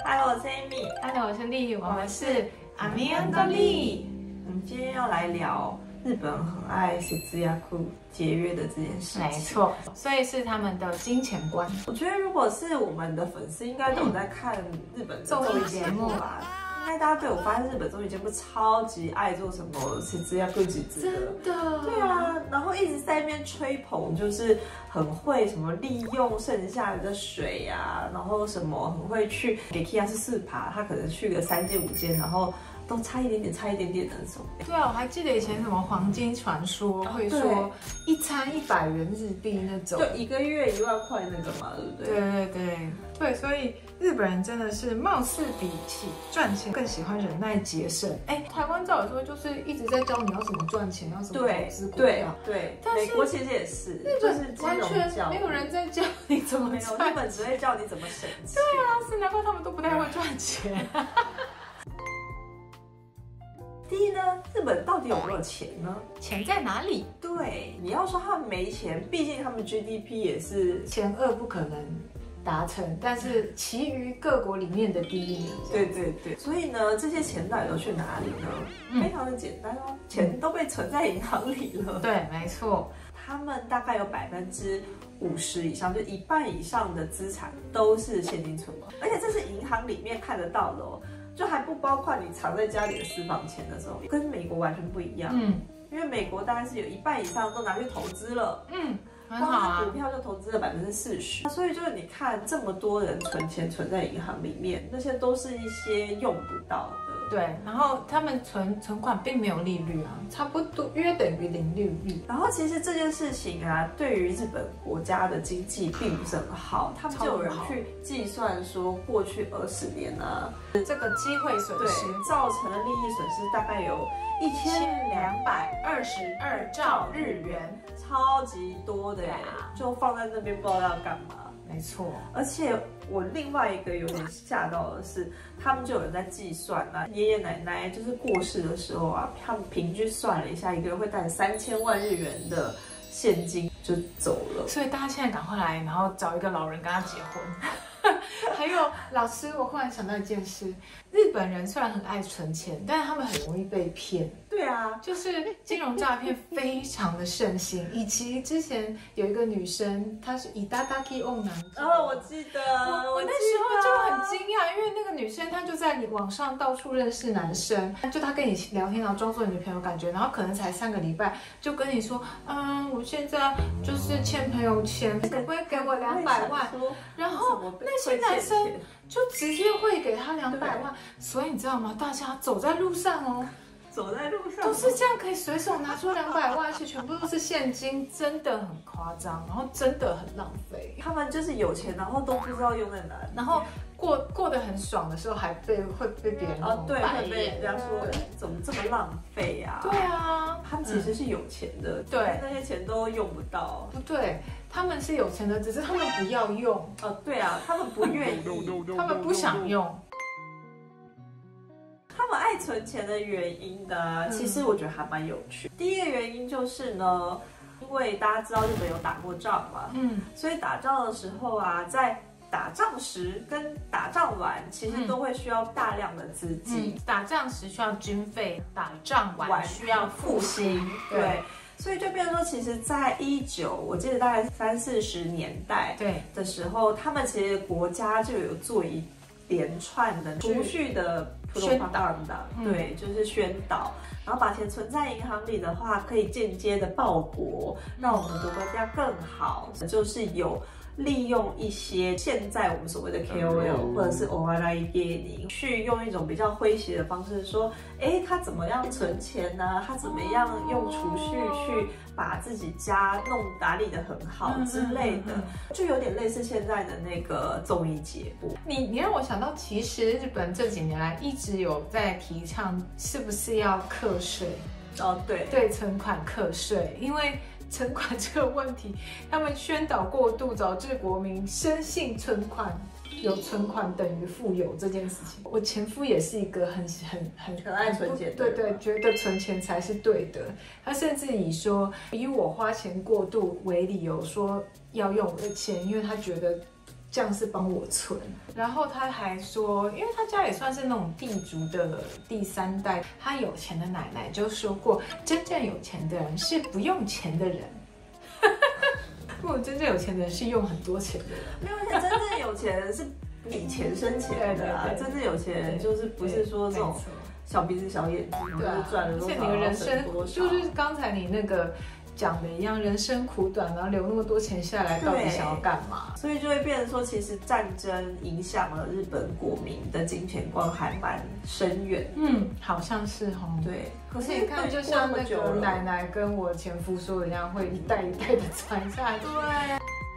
Hello， 我是 Amy。 Hello， 我是丽，我们是阿咪安多丽。 我们今天要来聊日本很爱节約节约的这件事情。 没错，所以是他们的金钱观。 我觉得如果是我们的粉丝，应该都有在看日本综艺节目吧。应该大家对我发现日本综艺节目超级爱做什么节約几子的， 真的。 对啊，然后一直在那边吹捧，就是很会什么利用剩下的水啊，然后什么很会去给 Kia 是4趴，他可能去个3间5间，然后都差一点点，差一点点的那种。 对啊，我还记得以前什么黄金传说会说一餐100元日币那种， 就1个月1万块那个嘛，对不对？ 对，所以日本人真的是貌似比起赚钱更喜欢忍耐节省。哎，台湾照理说就是一直在教你要怎么赚钱，要怎么投资股票。 对，美国其实也是， 日本完全没有人在教你怎么赚钱， 日本只会教你怎么省钱。 对啊，是难怪他们都不太会赚钱。 第一呢，日本到底有没有钱呢？ 钱在哪里？ 对，你要说他们没钱，毕竟他们 GDP 也是前2不可能达成，但是其余各国里面的第1名。 对，所以呢，这些钱到底都去哪里呢？非常的简单哦，钱都被存在银行里了。 对，没错， 他们大概有50%以上，就1半以上的资产都是现金存款，而且这是银行里面看得到的哦。就还不包括你藏在家里的私房钱的时候，跟美国完全不一样。因为美国大概是有1半以上都拿去投资了。 很好啊， 股票就投资了40%，所以就是你看这么多人存钱存在银行里面，那些都是一些用不到的。 对，然后他们存款并没有利率啊，差不多约等于0利率。 然后其实这件事情啊，对于日本国家的经济并不是很好，他们就有人去计算说，过去20年啊， 这个机会损失造成的利益损失大概有1222兆日元，超级多的呀，就放在那边不知道要干嘛。 没错， 而且我另外一个有点吓到的是，他们就有人在计算啊，爷爷奶奶就是过世的时候啊，他们平均算了一下，一个人会带3000万日元的现金就走了。 所以大家现在赶快来，然后找一个老人跟他结婚。还有老师，我忽然想到一件事，日本人虽然很爱存钱，但是他们很容易被骗。 对啊， 就是金融诈骗非常的盛行，以及之前有一个女生，她是以达达基欧男， 我记得， 我那时候就很惊讶，因为那个女生她就在你网上到处认识男生，就她跟你聊天，然后装作女朋友感觉，然后可能才3个礼拜就跟你说，我现在就是欠朋友钱，可不可以给我200万？然后那些男生就直接汇给他200万，所以你知道吗？大家走在路上哦。 走在路上都是这样，可以随手拿出200万，而且全部都是现金，真的很夸张，然后真的很浪费。 他们就是有钱，然后都不知道用在哪里， 然后过得很爽的时候，还会被别人对，会被人家说怎么这么浪费啊？ 对啊， 他们其实是有钱的， 对， 那些钱都用不到。 不对，他们是有钱的，只是他们不要用。 对啊，他们不愿意， 他们不想用。 他们爱存钱的原因呢，其实我觉得还蛮有趣。第一个原因就是呢，因为大家知道日本有打过仗嘛，所以打仗的时候啊，在打仗时跟打仗完，其实都会需要大量的资金。 打仗时需要军费，打仗完需要复兴。 对。所以就变成说，其实，在我记得大概30-40年代的时候，他们其实国家就有做一连串的储蓄的宣导，对，就是宣导，然后把钱存在银行里的话，可以间接的报国，让我们的国家更好，就是有利用一些现在我们所谓的 KOL 或者是お笑い芸人，去用一种比较诙谐的方式说，他怎么样存钱呢？他怎么样用储蓄去把自己家打理得很好之类的，就有点类似现在的那个综艺节目。 你让我想到，其实日本这几年来一直有在提倡，是不是要课税？对，存款课税，因为存款这个问题，他们宣导过度，导致国民深信存款有存款等于富有这件事情。我前夫也是一个很爱存钱的， 对，觉得存钱才是对的。他甚至以我花钱过度为理由，说要用我的钱，因为他觉得这样是帮我存。然后他还说，因为他家也算是那种地主的第3代，他有钱的奶奶就说过，真正有钱的人是不用钱的人。如果真正有钱的人是用很多钱的人， 没有，而且真正有钱人是以钱生钱的啊。真正有钱人就是不是说这种小鼻子小眼睛，就是赚了多少， 而且你的人生就是刚才你那个讲的一样，人生苦短，然后留那么多钱下来，到底想要干嘛？ 所以就会变成说，其实战争影响了日本国民的金钱观还蛮深远。 好像是哦。 对， 可是你看，就像那个奶奶跟我前夫说的一样，会一代一代的传下去。 对。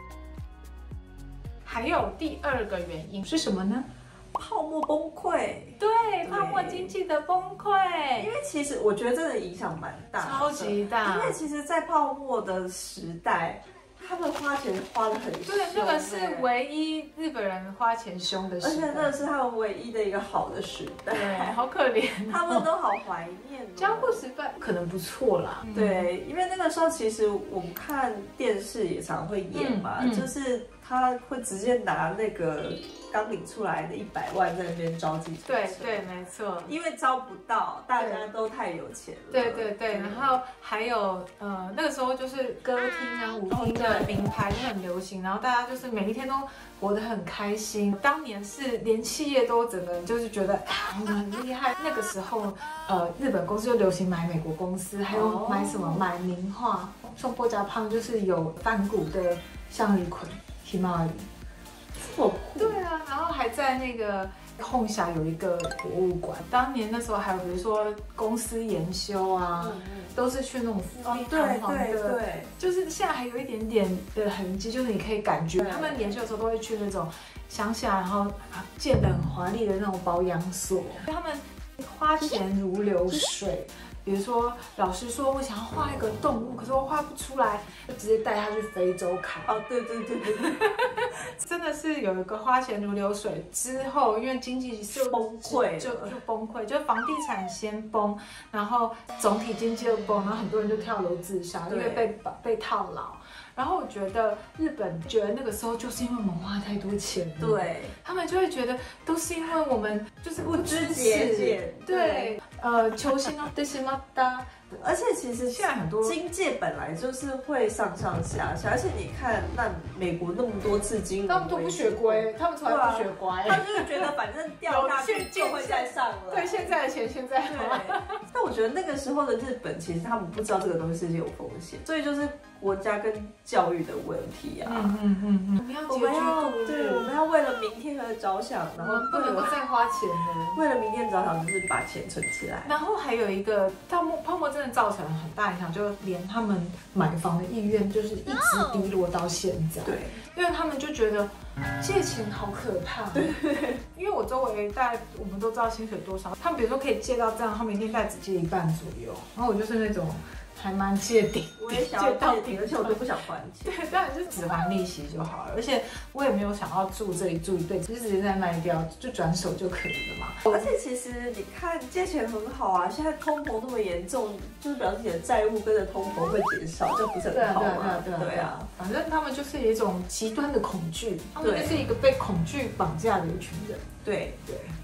还有第2个原因是什么呢？ 泡沫崩溃， 对，泡沫经济的崩溃。 因为其实我觉得真的影响蛮大， 超级大。 因为其实，在泡沫的时代，他们花钱花得很凶。 对，那个是唯一日本人花钱凶的时代， 而且那是他们唯一的一个好的时代。 对，好可怜， 他们都好怀念。 江户时代可能不错啦。 对，因为那个时候其实我们看电视也常会演嘛，就是他会直接拿那个刚领出来的100万在那边招计程车。 对对，没错。 因为招不到，大家都太有钱了。 对对对，然后还有那个时候就是歌厅啊、舞厅的名牌就很流行，然后大家就是每一天都活得很开心。当年是连企业都整个就是觉得我们很厉害。那个时候日本公司就流行买美国公司，还有买什么买名画，像波家胖就是有梵谷的向日葵。Himari， 对啊，然后还在那个后峡有一个博物馆。当年那时候还有比如说公司研修啊，都是去那种富丽堂皇的，就是现在还有一点点的痕迹，就是你可以感觉他们研修的时候都会去那种乡下，然后建得很华丽的那种保养所，他们花钱如流水。比如说，老师说我想要画一个动物，可是我画不出来，就直接带他去非洲考。 对， 真的是有一个花钱如流水之后，因为经济就崩溃， 就崩溃，就房地产先崩，然后总体经济又崩，然后很多人就跳楼自杀，因为被套牢。然后我觉得日本觉得那个时候就是因为我们花太多钱了， 对， 他们就会觉得都是因为我们就是不知节俭， 对，求新哦，对什么的。 而且其实现在很多经济本来就是会上上下下，而且你看，那美国那么多次金融， 他们都不学乖，他们从来不学乖， 他们就是觉得反正掉下去就会再上了。 对，现在的钱现在花。 但我觉得那个时候的日本，其实他们不知道这个东西是有风险，所以就是国家跟教育的问题啊。我们要为了明天而着想，然后不能够再花钱了。 为了明天着想，就是把钱存起来。 然后还有一个泡沫真的造成了很大影响，就连他们买房的意愿就是一直低落到现在。 对， 因为他们就觉得借钱好可怕。对，因为我周围大概我们都知道薪水多少，他们比如说可以借到这样，他们一天大概只借1半左右。然后我就是那种还蛮借顶， 我也想要借顶，而且我都不想还钱。 对，当然是只还利息就好了。而且我也没有想要住这里住一辈子，就直接再卖掉，就转手就可以了嘛。 而且其实你看借钱很好啊，现在通膨那么严重，就是表示你的债务跟着通膨会减少，这不是很好吗？对啊， 反正他们就是有一种极端的恐惧，他们就是一个被恐惧绑架的一群人。 对。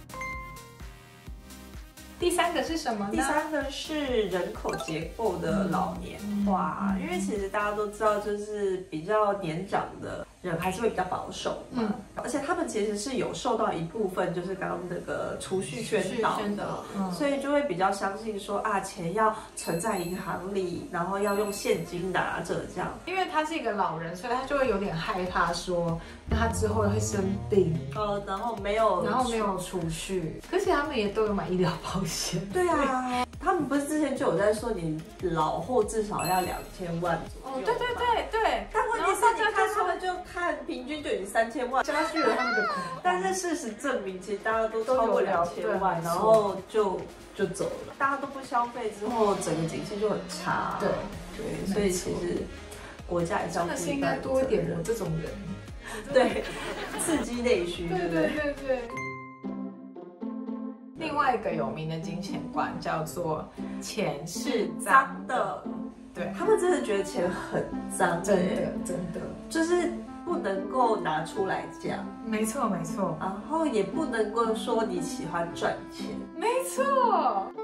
第3个是什么呢？ 第3个是人口结构的老年化，因为其实大家都知道，就是比较年长的人还是会比较保守嘛，而且他们其实是有受到一部分就是刚刚那个储蓄宣导的，所以就会比较相信说钱要存在银行里，然后要用现金拿着这样。 因为他是一个老人，所以他就会有点害怕说，那他之后会生病， 然后没有储蓄，而且他们也都有买医疗保险。 对啊，他们不是之前就有在说，你老后至少要2000万左右。 对。 但问题是，你看他们就看平均就已经3000万， 加剧了他们的恐慌。 但是事实证明，其实大家都超过2000万，然后就走了。大家都不消费之后，整个经济就很差。对，所以其实国家也是要真的是应该多一点我这种人。 对，刺激内需。 对。另外一个有名的金钱观叫做“钱是脏的”，对， 他们真的觉得钱很脏， 真的， 就是不能够拿出来讲， 没错没错， 然后也不能够说你喜欢赚钱， 没错。